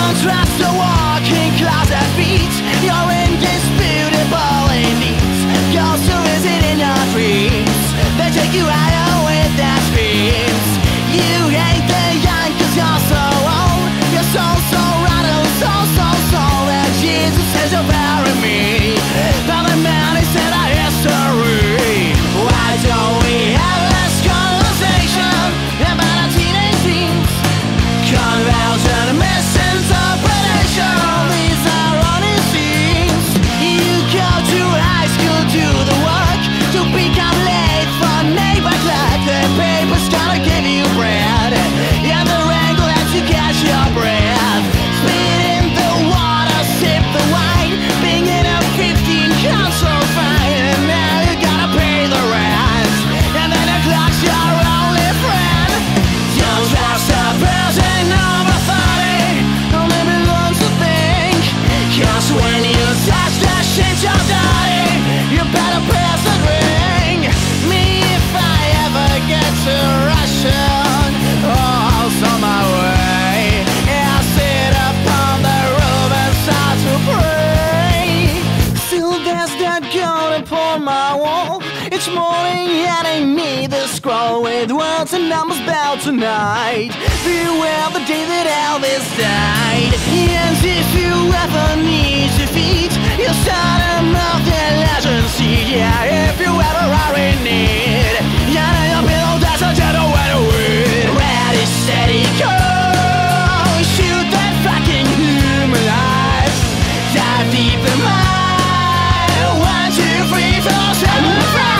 Don't trust the walking closet feet. You're indisputable indeed. Ghosts who visit in your dreams. They take you higher with their screams. You hate the young 'cause you're so old. You're so rattled, so that Jesus says you're bury me. But the man is in our history. Why don't we have less conversation about our teenage dreams? Conversion, misinterpretation, these are honest scenes. You go to high school, do the work to become late for neighbor club. The paper's gonna give you bread, and the wrangle lets you catch your breath. Spit in the water, sip the wine, being in a 15 console fine, and now you gotta pay the rent, and then the clock's your only friend. Don't trust the person over 30, only belongs to think. 'Cause when you touch the shit you're dirty, you better pass the drink. Me if I ever get to Russian, all's on my way. I sit up on the roof and start to pray. Still there's that girl upon my wall. Each morning handing me the scroll with words and numbers about tonight. Beware the day that Elvis died. And if you ever need to feed, you start a multi-emergency. Yeah, if you ever are in need, you know your pillow that's a gentle weather wind. Ready, steady, go. Shoot that fucking human life. Dive deep in mine. 1, 2, 3, 4, 7, 5.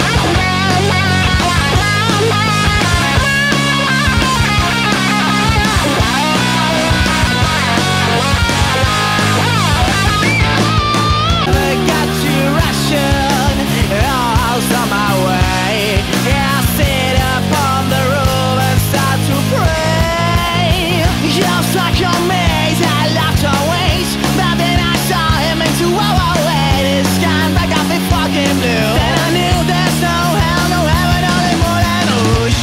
On my way, I sit up on the roof and start to pray. You're stuck on me, I locked your ways, but then I saw him into his sky back off in fucking blue. Then I knew there's no hell, no heaven, only more than oosh.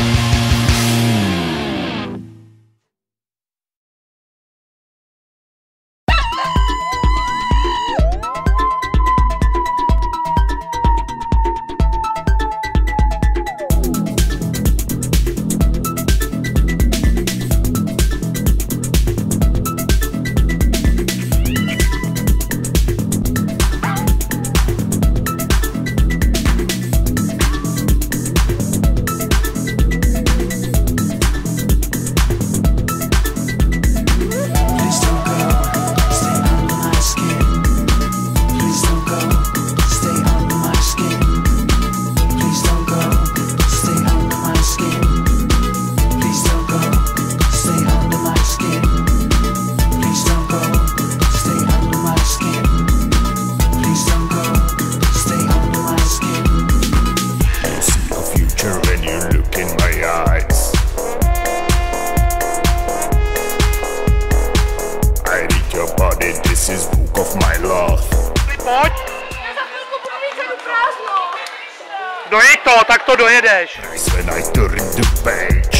Dojď to, tak to dojedeš. When I turn the page,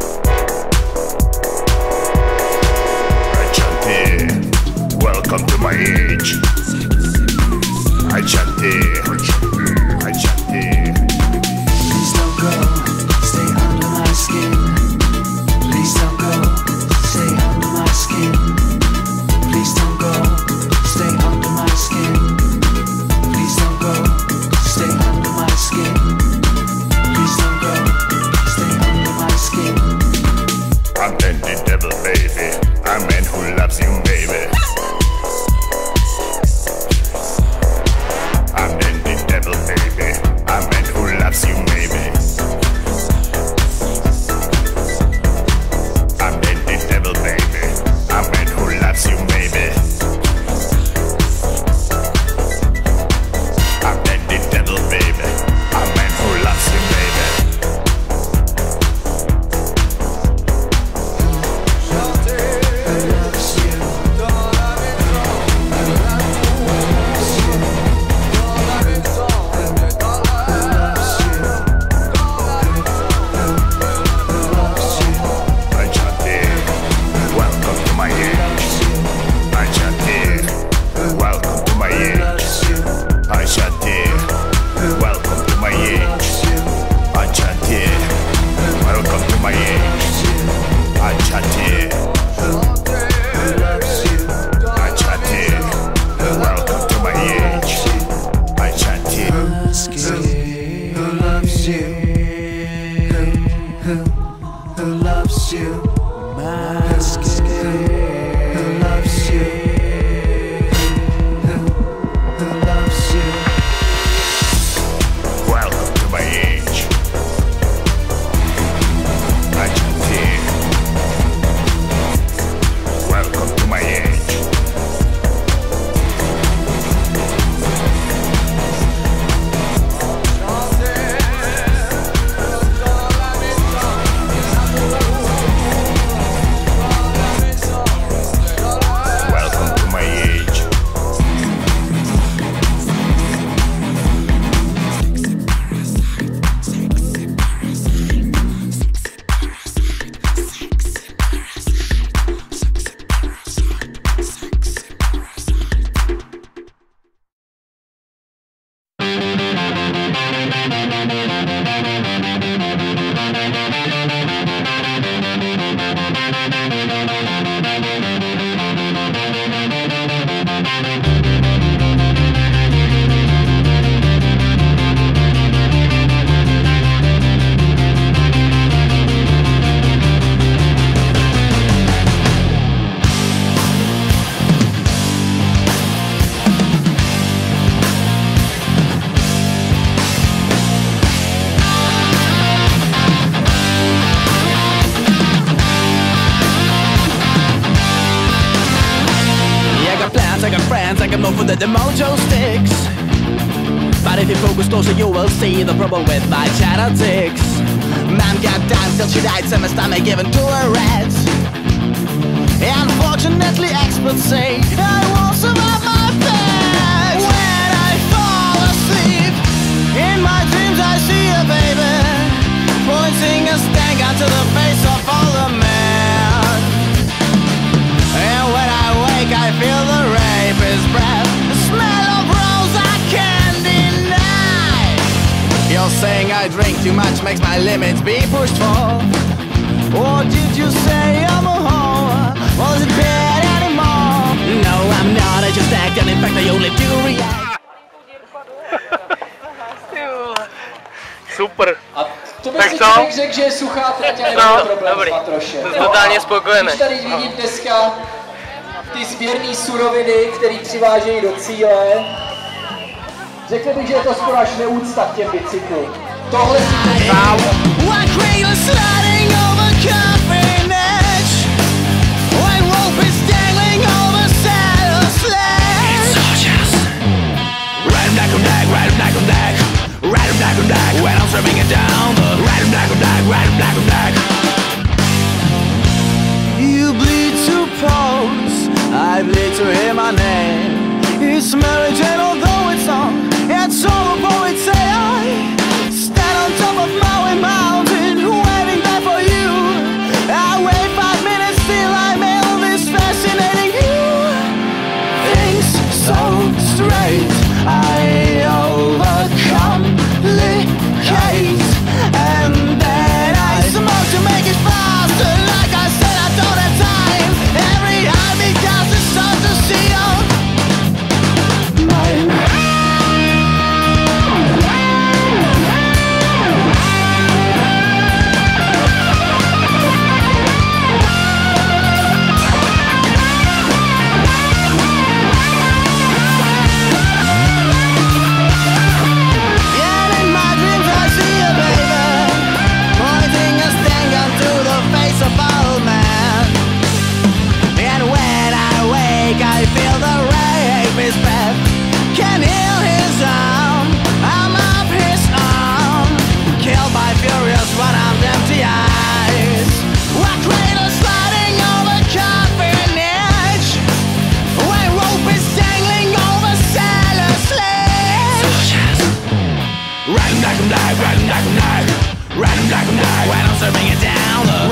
I chant it, welcome to my age. I chant it, I chant it. Please don't go, stay under my skin. Please don't go, stay under my skin. Please don't go, stay under my skin. Please don't go, stay under my skin. Please don't go, stay under my skin. I'm in the devil, baby. I'm man who loves you, baby. I'm in the devil. you? Who loves you? My skin. Who loves you? Who loves you? Welcome to my age. Argentina. Welcome to my age. Welcome to my age. I got friends, I can know that the mojo sticks. But if you focus closer, you will see the problem with my genetics. Mom got down till she died, and my stomach given to her rats. Unfortunately, experts say I won't survive my fate. When I fall asleep, in my dreams I see a baby pointing a stank onto the face of all the man. And when I wake, I feel the rapist's breath, the smell of rose I can't deny. You're saying I drink too much makes my limits be pushed for. Or did you say I'm a whore? Was it bad anymore? No, I'm not, I just act, and in fact I only do react. Super. A to by Tak si co? člověk řekl, že je suchá trať a nemá problém s matrošem. Totálně spokojený. Když tady vidím dneska ty sběrné suroviny, které přivážejí do cíle, řekl bych, že je to skoro až neúcta k těm bicyklům. Tohle si when I'm serving it down the ride 'em You bleed to pose, I bleed to hear my name. It's marriage and although it's on, it's all poets say I stand on top of Maui Mountain, waiting there for you. I wait 5 minutes till I mail this fascinating you. Things so straight, I overcomplicate, and then I smoke to make it faster. Like I said, I don't have time. Every heartbeat counts as such to see on mine. When I'm serving it down the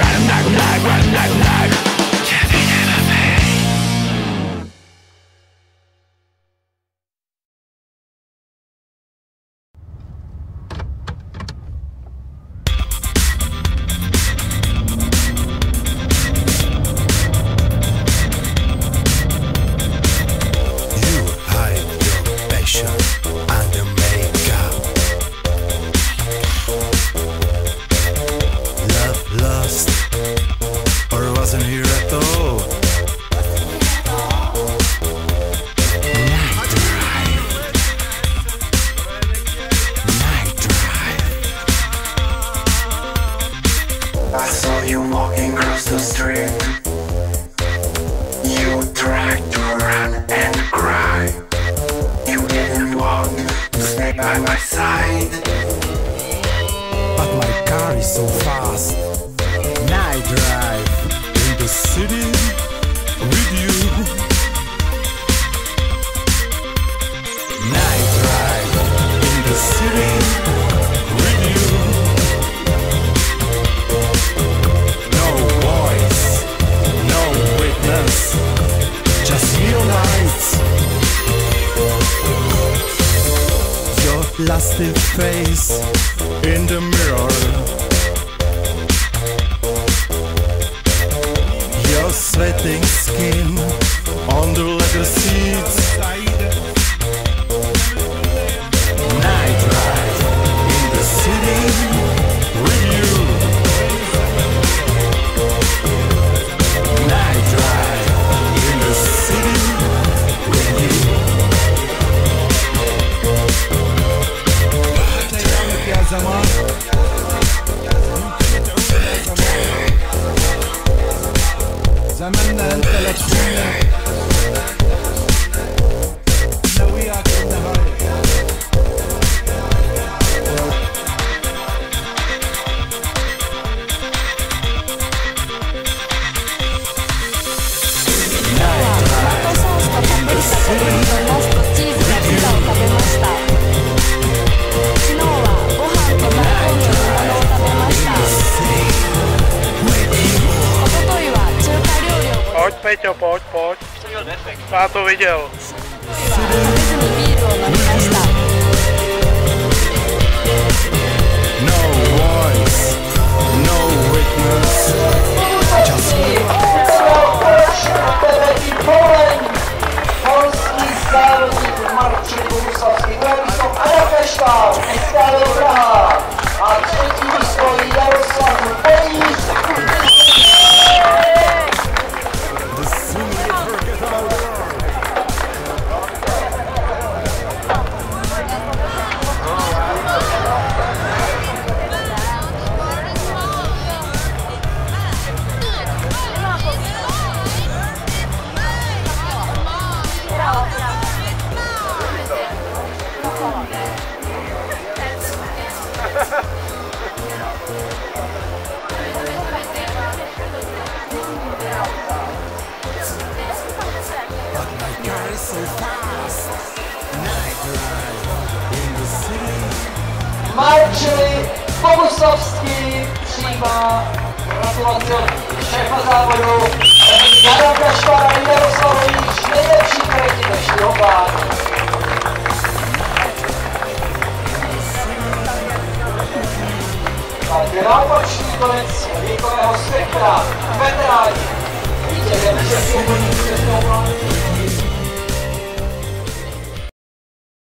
across the street. You tried to run and cry. You didn't want to stay by my side. But my car is so fast. Night drive in the city with you. Night drive in the city with you. No voice, no witness, just real nights. Your plastic face in the mirror. Your sweating skin on the leather seats. Night drive in the city with you. Night drive in the city with you. زماننا انت لا تخوننا انا وياك النهاية. Pojď, Peťo, pojď, pojď. Já to viděl. No voice, no witness, just Polský závodník Marcin Bohuslavský, druhé místo Anna Pešta, SKL Praha a třetí místo Jaroslav Políš. Marcin Bohuslavský přijímá gratulaci od šéfa závodu Jana Kašpara a Jaroslav Políš, nejlepší projekty dnešního plánu. A naopačný konec věkového spektra, veteráni.